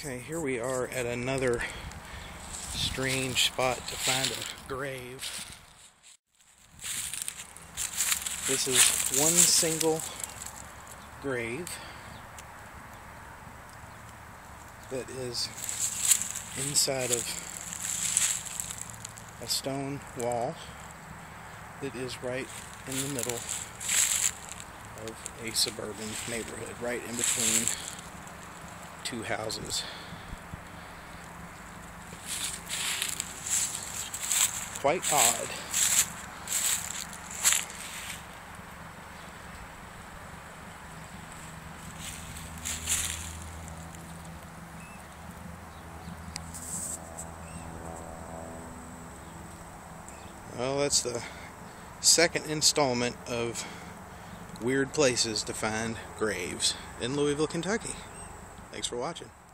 Okay, here we are at another strange spot to find a grave. This is one single grave that is inside of a stone wall that is right in the middle of a suburban neighborhood, right in between two houses. Quite odd. Well, that's the second installment of weird places to find graves in Louisville, Kentucky. Thanks for watching.